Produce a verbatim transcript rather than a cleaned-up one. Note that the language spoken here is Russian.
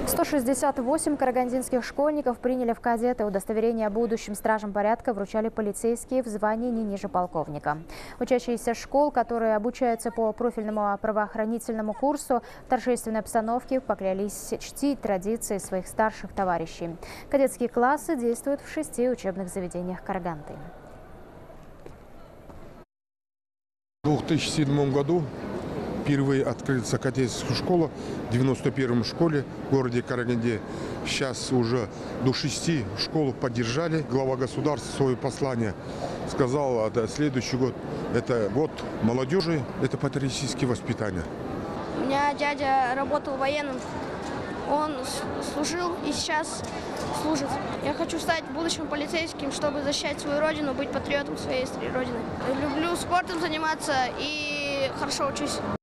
сто шестьдесят восемь карагандинских школьников приняли в кадеты. Удостоверение будущим стражам порядка вручали полицейские в звании не ниже полковника. Учащиеся школ, которые обучаются по профильному правоохранительному курсу, в торжественной обстановке поклялись чтить традиции своих старших товарищей. Кадетские классы действуют в шести учебных заведениях Караганды. В две тысячи седьмом году впервые открылась кадетская школа в девяносто первом школе в городе Караганде. Сейчас уже до шести школ поддержали. Глава государства свое послание сказал, что следующий год – это год молодежи, это патриотическое воспитание. У меня дядя работал военным. Он служил и сейчас служит. Я хочу стать будущим полицейским, чтобы защищать свою родину, быть патриотом своей родины. Люблю спортом заниматься и хорошо учусь.